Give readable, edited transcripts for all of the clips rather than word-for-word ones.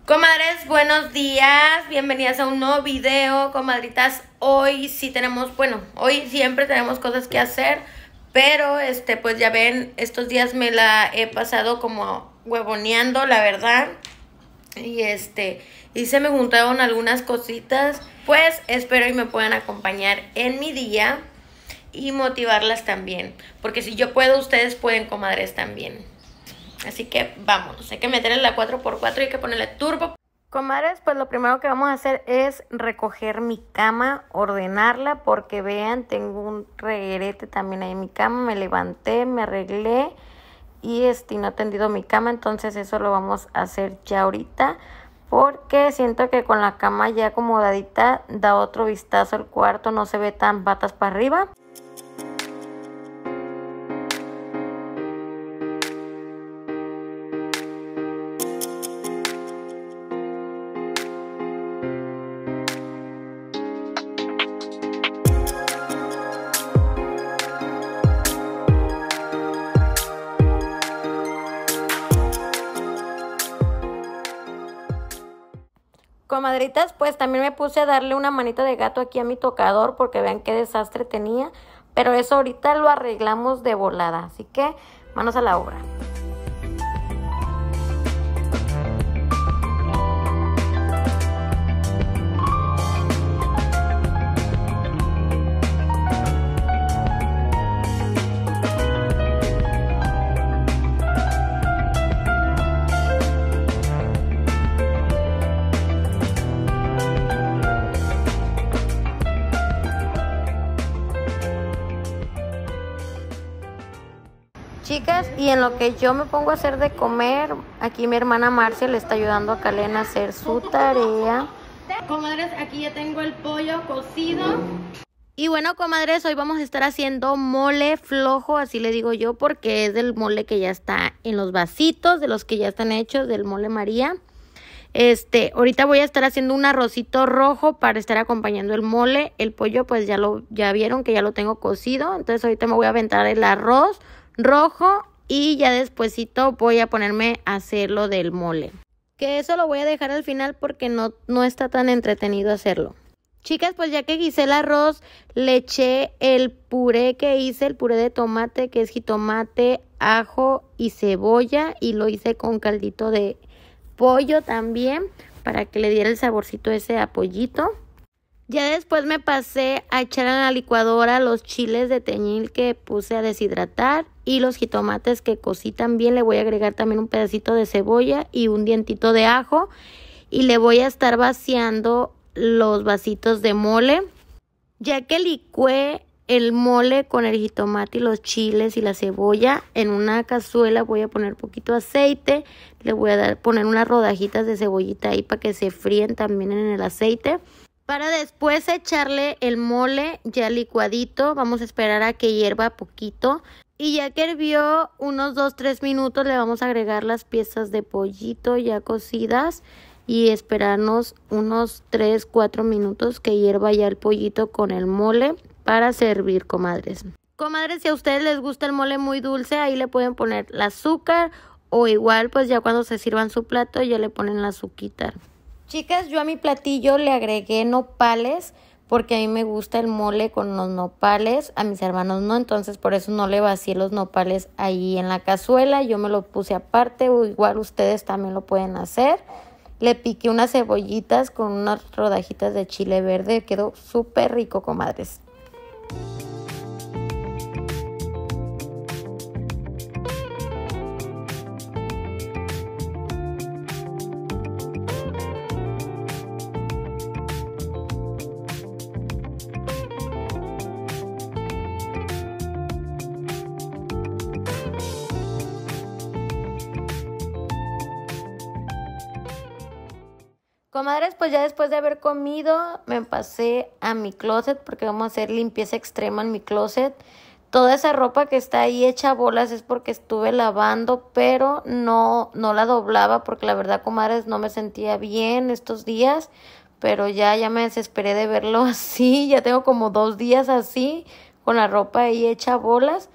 Comadres, buenos días, bienvenidas a un nuevo video. Comadritas, hoy sí tenemos, hoy siempre tenemos cosas que hacer, pero pues ya ven, estos días me la he pasado como huevoneando, la verdad. Y se me juntaron algunas cositas, pues espero y me puedan acompañar en mi día y motivarlas también, porque si yo puedo, ustedes pueden, comadres, también. Así que vámonos, hay que meterle la 4x4 y hay que ponerle turbo. Comadres, pues lo primero que vamos a hacer es recoger mi cama, ordenarla, porque vean, tengo un reguerete también ahí en mi cama. Me levanté, me arreglé y no he tendido mi cama, entonces eso lo vamos a hacer ya ahorita, porque siento que con la cama ya acomodadita da otro vistazo al cuarto, no se ve tan patas para arriba. Comadritas, pues también me puse a darle una manita de gato aquí a mi tocador porque vean qué desastre tenía, pero eso ahorita lo arreglamos de volada, así que manos a la obra. Chicas, y en lo que yo me pongo a hacer de comer, aquí mi hermana Marcia le está ayudando a Kalena a hacer su tarea. Comadres, aquí ya tengo el pollo cocido. Y bueno, comadres, hoy vamos a estar haciendo mole flojo, así le digo yo, porque es del mole que ya está en los vasitos, de los que ya están hechos, del mole María. Ahorita voy a estar haciendo un arrocito rojo para estar acompañando el mole. El pollo, pues ya vieron que ya lo tengo cocido, entonces ahorita me voy a aventar el arroz rojo y ya despuesito voy a ponerme a hacer lo del mole, que eso lo voy a dejar al final porque no está tan entretenido hacerlo. Chicas, pues ya que guisé el arroz, le eché el puré que hice, el puré de tomate, que es jitomate, ajo y cebolla, y lo hice con caldito de pollo también para que le diera el saborcito ese a pollito. Ya después me pasé a echar a la licuadora los chiles de teñil que puse a deshidratar y los jitomates que cocí también. Le voy a agregar también un pedacito de cebolla y un dientito de ajo. Y le voy a estar vaciando los vasitos de mole. Ya que licué el mole con el jitomate y los chiles y la cebolla, en una cazuela voy a poner poquito aceite. Le voy a poner unas rodajitas de cebollita ahí para que se fríen también en el aceite. Para después echarle el mole ya licuadito, vamos a esperar a que hierva poquito. Y ya que hirvió unos 2-3 minutos, le vamos a agregar las piezas de pollito ya cocidas. Y esperarnos unos 3-4 minutos que hierva ya el pollito con el mole para servir, comadres. Comadres, si a ustedes les gusta el mole muy dulce, ahí le pueden poner el azúcar. O igual, pues ya cuando se sirvan su plato, ya le ponen la azuquita. Chicas, yo a mi platillo le agregué nopales porque a mí me gusta el mole con los nopales, a mis hermanos no, entonces por eso no le vacié los nopales ahí en la cazuela, yo me lo puse aparte, o igual ustedes también lo pueden hacer. Le piqué unas cebollitas con unas rodajitas de chile verde, quedó súper rico, comadres. Comadres, pues ya después de haber comido me pasé a mi closet porque vamos a hacer limpieza extrema en mi closet. Toda esa ropa que está ahí hecha bolas es porque estuve lavando, pero no la doblaba porque la verdad, comadres, no me sentía bien estos días. Pero ya me desesperé de verlo así, ya tengo como 2 días así con la ropa ahí hecha bolas.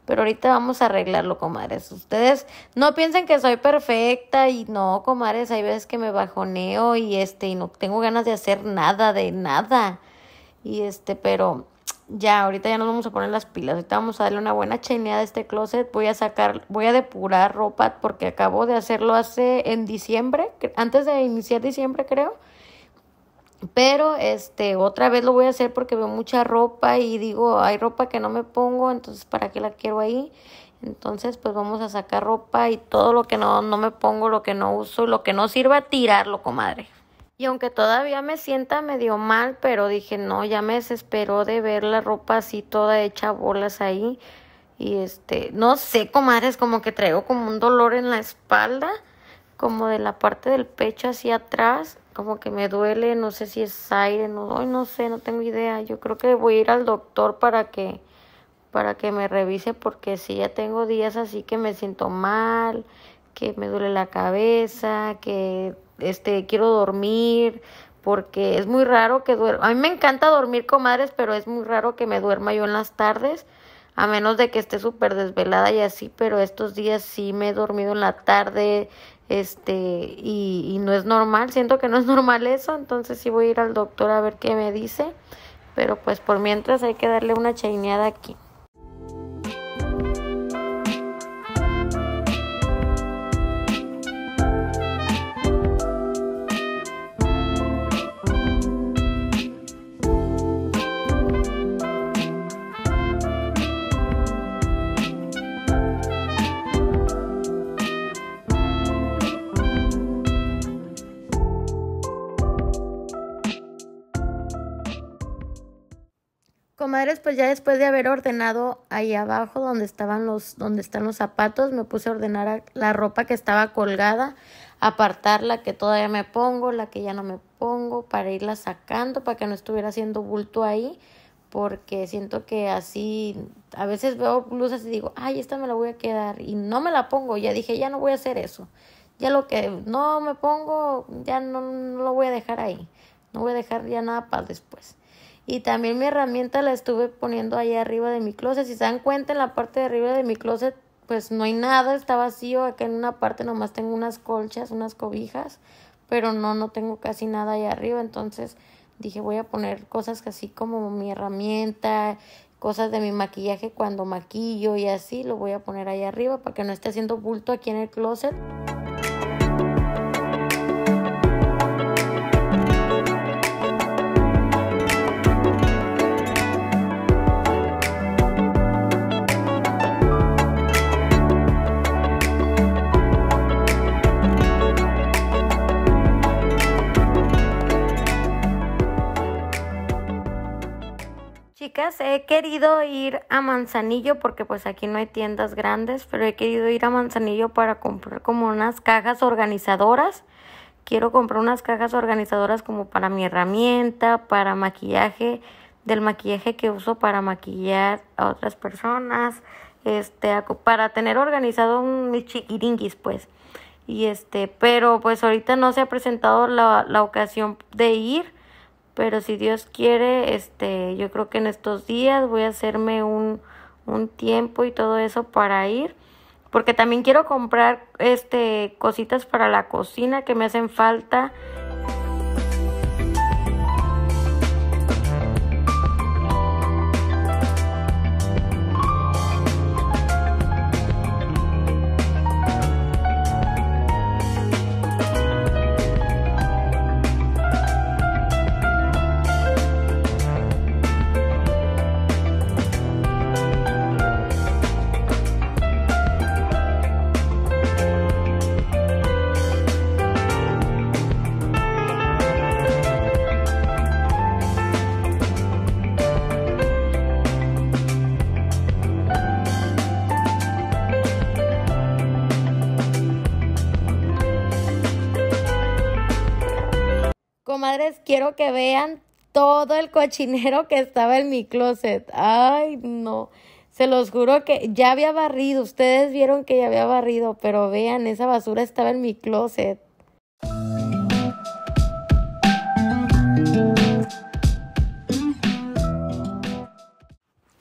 Pero ahorita vamos a arreglarlo, comadres. Ustedes no piensen que soy perfecta y no, comadres, hay veces que me bajoneo y no tengo ganas de hacer nada, de nada. Pero ya, ahorita ya nos vamos a poner las pilas. Ahorita vamos a darle una buena cheneada a este closet. Voy a depurar ropa porque acabo de hacerlo en diciembre, antes de iniciar diciembre, creo. Pero otra vez lo voy a hacer porque veo mucha ropa y digo, hay ropa que no me pongo, entonces ¿para qué la quiero ahí? Entonces pues vamos a sacar ropa y todo lo que no me pongo, lo que no uso, lo que no sirva, tirarlo, comadre. Y aunque todavía me sienta medio mal, pero dije, no, ya me desesperó de ver la ropa así toda hecha bolas ahí. Y no sé, comadres, como que traigo como un dolor en la espalda, como de la parte del pecho hacia atrás, como que me duele, no sé si es aire, no sé, no tengo idea. Yo creo que voy a ir al doctor para que me revise, porque sí, ya tengo días así que me siento mal, que me duele la cabeza, que quiero dormir, porque es muy raro que duerma. A mí me encanta dormir, comadres, pero es muy raro que me duerma yo en las tardes, a menos de que esté súper desvelada y así, pero estos días sí me he dormido en la tarde, y no es normal, siento que no es normal eso, entonces sí voy a ir al doctor a ver qué me dice, pero pues por mientras hay que darle una chaineada aquí. Comadres, pues ya después de haber ordenado ahí abajo donde están los zapatos, me puse a ordenar la ropa que estaba colgada, apartar la que todavía me pongo, la que ya no me pongo, para irla sacando, para que no estuviera haciendo bulto ahí, porque siento que así, a veces veo blusas y digo, ay, esta me la voy a quedar, y no me la pongo. Ya dije, ya no voy a hacer eso, ya lo que no me pongo, ya no lo voy a dejar ahí, no voy a dejar ya nada para después. Y también mi herramienta la estuve poniendo ahí arriba de mi closet. Si se dan cuenta, en la parte de arriba de mi closet, pues no hay nada, está vacío. Acá en una parte nomás tengo unas colchas, unas cobijas, pero no tengo casi nada ahí arriba. Entonces dije, voy a poner cosas así como mi herramienta, cosas de mi maquillaje cuando maquillo y así, lo voy a poner ahí arriba para que no esté haciendo bulto aquí en el closet. Chicas, he querido ir a Manzanillo porque pues aquí no hay tiendas grandes, pero he querido ir a Manzanillo para comprar como unas cajas organizadoras. Quiero comprar unas cajas organizadoras como para mi herramienta, para maquillaje, del maquillaje que uso para maquillar a otras personas, para tener organizado mis chiquiringuis, pues. Pero pues ahorita no se ha presentado la ocasión de ir. Pero si Dios quiere, yo creo que en estos días voy a hacerme un tiempo y todo eso para ir. Porque también quiero comprar cositas para la cocina que me hacen falta. Comadres, quiero que vean todo el cochinero que estaba en mi closet. Ay, no. Se los juro que ya había barrido. Ustedes vieron que ya había barrido, pero vean, esa basura estaba en mi closet.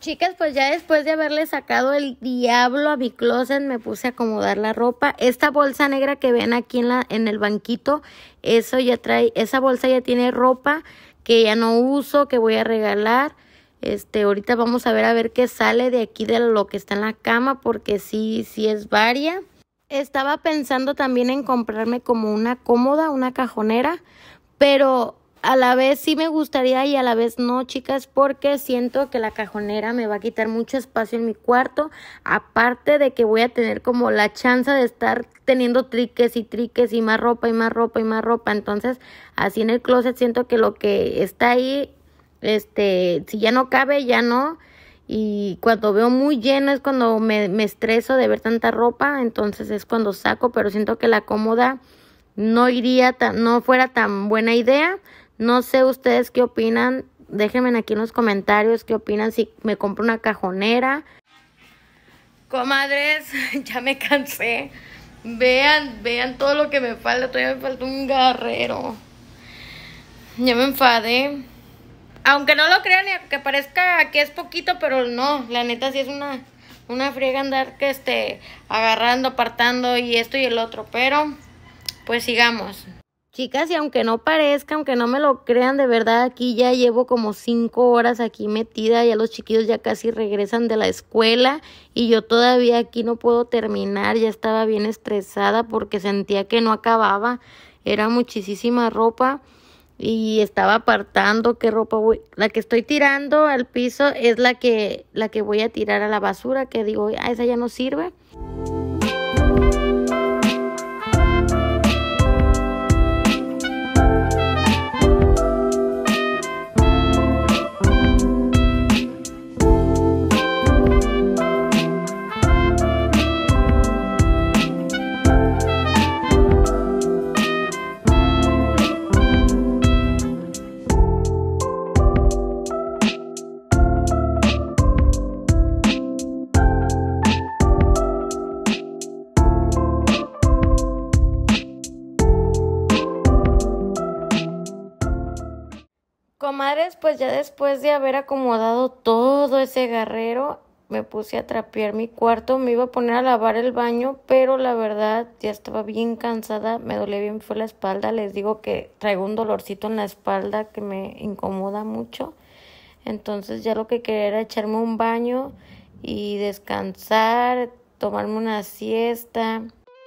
Chicas, pues ya después de haberle sacado el diablo a mi closet, me puse a acomodar la ropa. Esta bolsa negra que ven aquí en el banquito, esa bolsa ya tiene ropa que ya no uso, que voy a regalar. Ahorita vamos a ver qué sale de aquí de lo que está en la cama, porque sí es varia. Estaba pensando también en comprarme como una cómoda, una cajonera, pero a la vez sí me gustaría y a la vez no, chicas, porque siento que la cajonera me va a quitar mucho espacio en mi cuarto, aparte de que voy a tener como la chance de estar teniendo triques y más ropa y más ropa y más ropa. Entonces, así en el closet siento que lo que está ahí, si ya no cabe, ya no. Y cuando veo muy lleno es cuando me estreso de ver tanta ropa, entonces es cuando saco, pero siento que la cómoda no fuera tan buena idea. No sé ustedes qué opinan, déjenme aquí en los comentarios qué opinan si me compro una cajonera. Comadres, ya me cansé. Vean todo lo que me falta, todavía me falta un garrero. Ya me enfadé. Aunque no lo crean y que parezca que es poquito, pero no, la neta sí es una friega andar agarrando, apartando y esto y el otro, pero pues sigamos. Chicas, y aunque no parezca, aunque no me lo crean, de verdad aquí ya llevo como 5 horas aquí metida, ya los chiquillos ya casi regresan de la escuela y yo todavía aquí no puedo terminar, ya estaba bien estresada porque sentía que no acababa, era muchísima ropa y estaba apartando qué ropa la que estoy tirando al piso es la que voy a tirar a la basura, que digo, esa ya no sirve. Comadres, pues ya después de haber acomodado todo ese garrero, me puse a trapear mi cuarto, me iba a poner a lavar el baño, pero la verdad ya estaba bien cansada, me dolía bien fue la espalda, les digo que traigo un dolorcito en la espalda que me incomoda mucho, entonces ya lo que quería era echarme un baño y descansar, tomarme una siesta.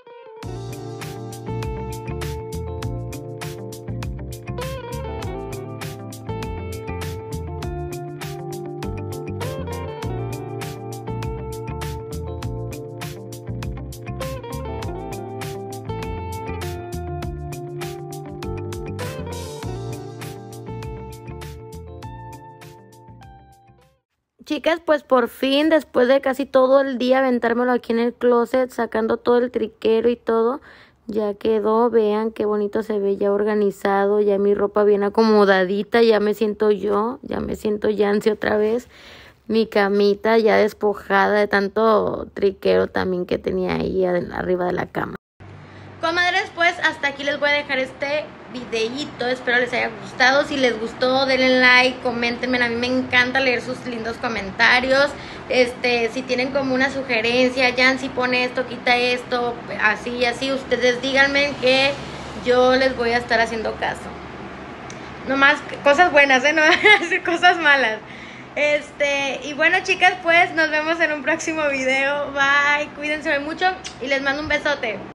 Chicas, pues por fin, después de casi todo el día aventármelo aquí en el closet, sacando todo el triquero y todo, ya quedó, vean qué bonito se ve ya organizado, ya mi ropa bien acomodadita, ya me siento Yancy otra vez, mi camita ya despojada de tanto triquero también que tenía ahí arriba de la cama. Comadres, pues hasta aquí les voy a dejar este videíto, espero les haya gustado. Si les gustó, denle like, coméntenme, a mí me encanta leer sus lindos comentarios. Si tienen como una sugerencia, Yancy pone esto, quita esto, así, ustedes díganme que yo les voy a estar haciendo caso. Nomás cosas buenas, no hacer cosas malas. Y bueno, chicas, pues nos vemos en un próximo video. Bye, cuídense mucho y les mando un besote.